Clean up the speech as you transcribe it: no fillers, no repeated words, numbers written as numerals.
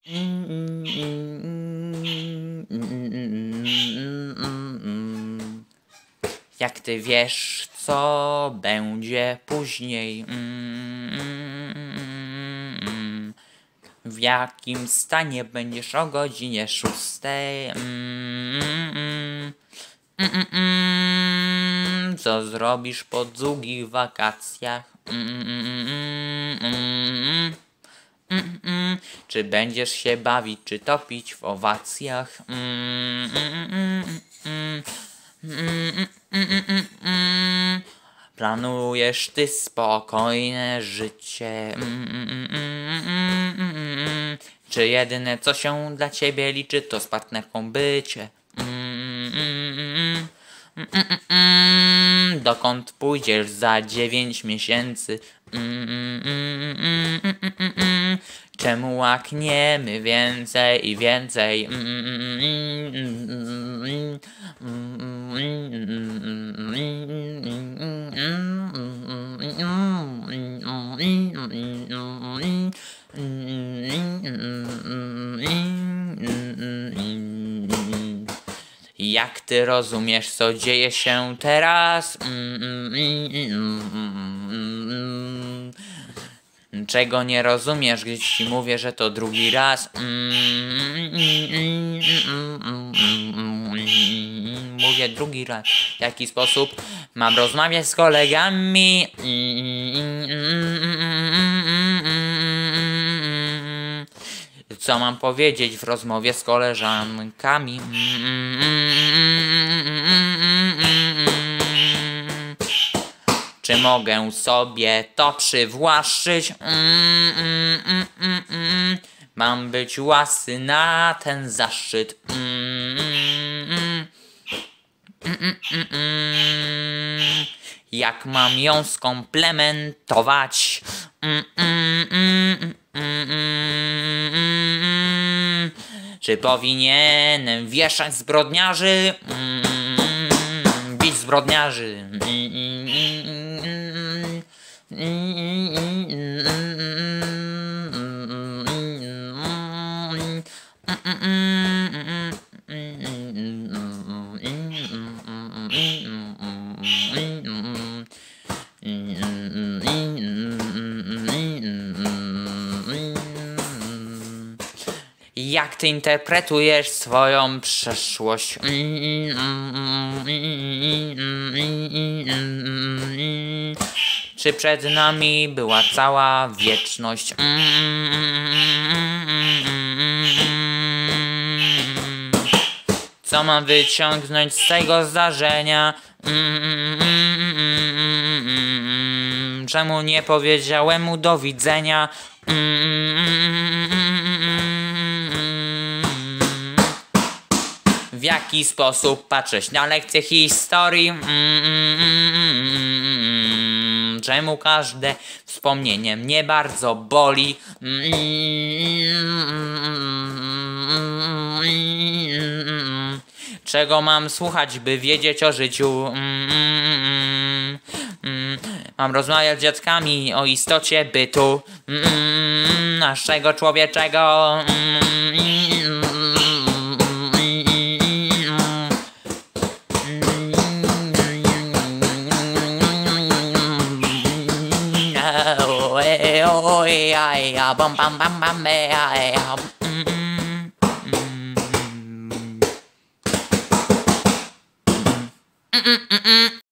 Jak ty wiesz, co będzie później? W jakim stanie będziesz o godzinie 6:00? Co zrobisz po długich wakacjach? Czy będziesz się bawić, czy topić w owacjach? Planujesz ty spokojne życie? Czy jedyne co się dla ciebie liczy to z partnerką bycie? Dokąd pójdziesz za 9 miesięcy? Czemu łakniemy więcej i więcej? Jak ty rozumiesz, co dzieje się teraz? Czego nie rozumiesz, gdy ci mówię, że to drugi raz? Mówię drugi raz. W jaki sposób mam rozmawiać z kolegami? Co mam powiedzieć w rozmowie z koleżankami? Czy mogę sobie to przywłaszczyć? Mam być łasy na ten zaszczyt. Jak mam ją skomplementować? Czy powinienem wieszać zbrodniarzy? Bić zbrodniarzy? Jak ty interpretujesz swoją przeszłość? Czy przed nami była cała wieczność? Co mam wyciągnąć z tego zdarzenia? Czemu nie powiedziałem mu do widzenia? W jaki sposób patrzeć na lekcje historii? Czemu każde wspomnienie mnie bardzo boli? Czego mam słuchać, by wiedzieć o życiu? Mam rozmawiać z dziadkami o istocie bytu naszego człowieczego. Bam bam bam bam